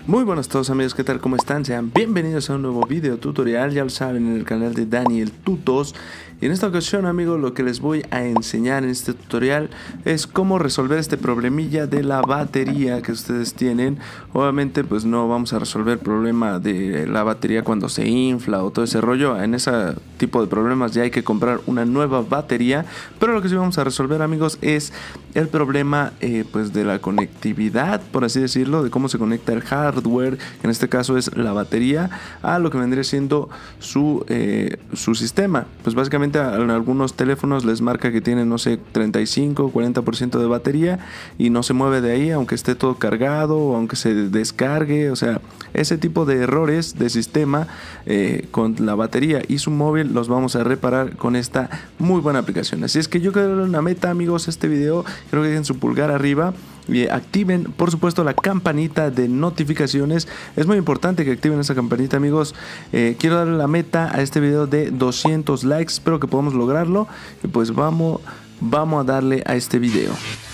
Muy buenas a todos amigos, ¿qué tal? ¿Cómo están? Sean bienvenidos a un nuevo video tutorial, ya lo saben, en el canal de Daniel Tutos. Y en esta ocasión amigos, lo que les voy a enseñar en este tutorial es cómo resolver este problemilla de la batería que ustedes tienen. Obviamente pues no vamos a resolver el problema de la batería cuando se infla o todo ese rollo. En ese tipo de problemas ya hay que comprar una nueva batería. Pero lo que sí vamos a resolver amigos es el problema pues de la conectividad, por así decirlo, de cómo se conecta el hardware, que en este caso es la batería, a lo que vendría siendo su sistema. Pues básicamente en algunos teléfonos les marca que tienen, no sé, 35 o 40% de batería y no se mueve de ahí aunque esté todo cargado o aunque se descargue. O sea, ese tipo de errores de sistema con la batería y su móvil los vamos a reparar con esta muy buena aplicación. Así es que yo quiero darle una meta amigos a este video. Creo que dejen su pulgar arriba y activen por supuesto la campanita de notificaciones. Es muy importante que activen esa campanita amigos. Quiero darle la meta a este video de 200 likes. Espero que podamos lograrlo. Y pues vamos a darle a este video.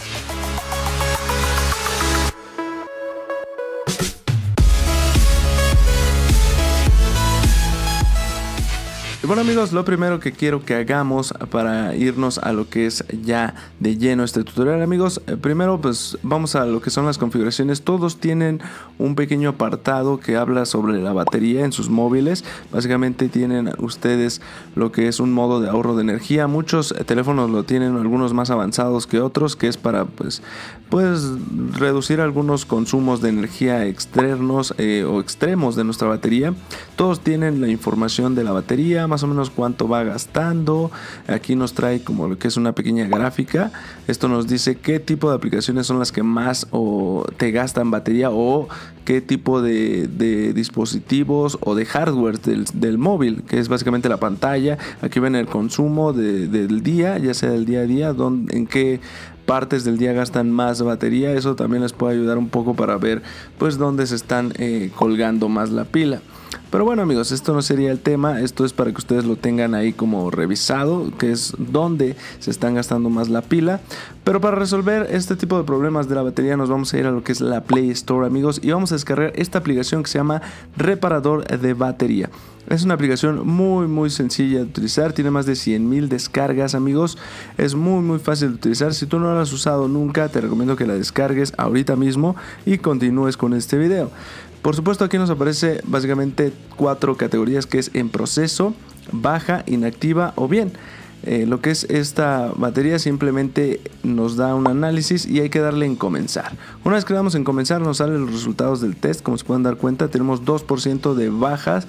Y bueno amigos, lo primero que quiero que hagamos para irnos a lo que es ya de lleno este tutorial amigos, primero pues vamos a lo que son las configuraciones. Todos tienen un pequeño apartado que habla sobre la batería en sus móviles. Básicamente tienen ustedes lo que es un modo de ahorro de energía. Muchos teléfonos lo tienen, algunos más avanzados que otros, que es para pues reducir algunos consumos de energía externos o extremos de nuestra batería. Todos tienen la información de la batería, más o menos cuánto va gastando. Aquí nos trae como lo que es una pequeña gráfica. Esto nos dice qué tipo de aplicaciones son las que más te gastan batería o qué tipo de dispositivos o de hardware del móvil, que es básicamente la pantalla. Aquí ven el consumo del día, ya sea del día a día, en qué partes del día gastan más batería. Eso también les puede ayudar un poco para ver pues dónde se están colgando más la pila. Pero bueno amigos, esto no sería el tema, esto es para que ustedes lo tengan ahí como revisado, que es donde se están gastando más la pila. Pero para resolver este tipo de problemas de la batería nos vamos a ir a lo que es la Play Store amigos, y vamos a descargar esta aplicación que se llama Reparador de Batería. Es una aplicación muy sencilla de utilizar, tiene más de 100,000 descargas amigos, es muy fácil de utilizar. Si tú no la has usado nunca, te recomiendo que la descargues ahorita mismo y continúes con este video. Por supuesto aquí nos aparece básicamente 4 categorías, que es en proceso, baja, inactiva o bien. Lo que es esta batería simplemente nos da un análisis y hay que darle en comenzar. Una vez que damos en comenzar nos salen los resultados del test. Como se pueden dar cuenta, tenemos 2% de bajas,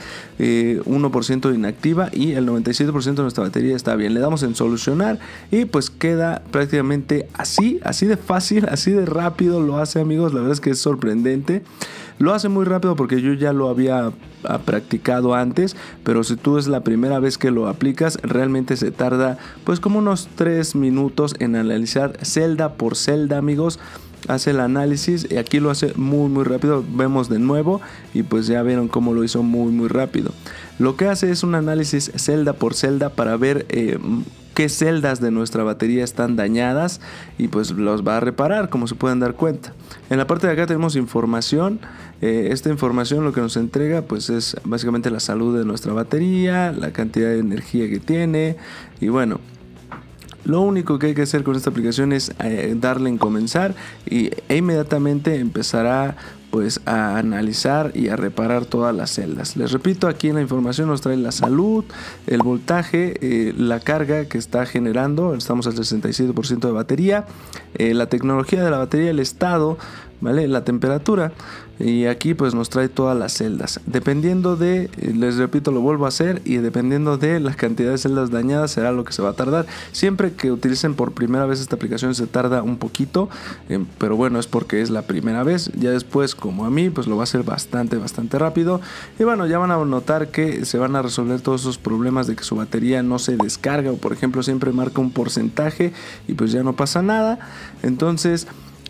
1% de inactiva y el 97% de nuestra batería está bien. Le damos en solucionar y pues queda prácticamente así de fácil, así de rápido lo hace amigos. La verdad es que es sorprendente. Lo hace muy rápido porque yo ya lo había practicado antes, pero si tú es la primera vez que lo aplicas, realmente se tarda pues como unos 3 minutos en analizar celda por celda amigos. Hace el análisis y aquí lo hace muy rápido. Vemos de nuevo y pues ya vieron cómo lo hizo muy rápido. Lo que hace es un análisis celda por celda para ver qué celdas de nuestra batería están dañadas y pues los va a reparar, como se pueden dar cuenta. En la parte de acá tenemos información. Esta información lo que nos entrega pues es básicamente la salud de nuestra batería, la cantidad de energía que tiene y bueno. Lo único que hay que hacer con esta aplicación es darle en comenzar e inmediatamente empezará pues a analizar y a reparar todas las celdas. Les repito, aquí en la información nos trae la salud, el voltaje, la carga que está generando, estamos al 67% de batería, la tecnología de la batería, el estado, ¿vale? La temperatura, y aquí pues nos trae todas las celdas. Dependiendo de, les repito, lo vuelvo a hacer, y dependiendo de la cantidad de celdas dañadas será lo que se va a tardar. Siempre que utilicen por primera vez esta aplicación se tarda un poquito, pero bueno, es porque es la primera vez. Ya después, como a mí, pues lo va a hacer bastante rápido. Y bueno, ya van a notar que se van a resolver todos esos problemas de que su batería no se descarga, o por ejemplo siempre marca un porcentaje y pues ya no pasa nada. Entonces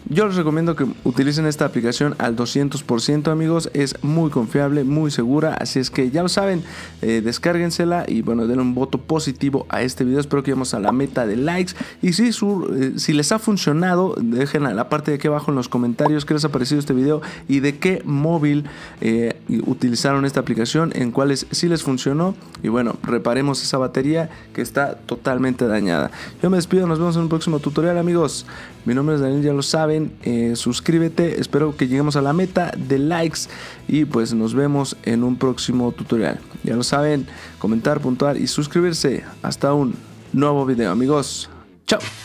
Yo les recomiendo que utilicen esta aplicación al 200%, amigos. Es muy confiable, muy segura. Así es que ya lo saben, descárguensela y bueno, denle un voto positivo a este video. Espero que lleguemos a la meta de likes. Y si les ha funcionado, dejen a la parte de aquí abajo en los comentarios qué les ha parecido este video y de qué móvil utilizaron esta aplicación, en cuáles sí les funcionó. Y bueno, reparemos esa batería que está totalmente dañada. Yo me despido, nos vemos en un próximo tutorial, amigos. Mi nombre es Daniel, ya lo saben. Suscríbete, espero que lleguemos a la meta de likes y pues nos vemos en un próximo tutorial. Ya lo saben, comentar, puntuar y suscribirse. Hasta un nuevo video, amigos. Chao.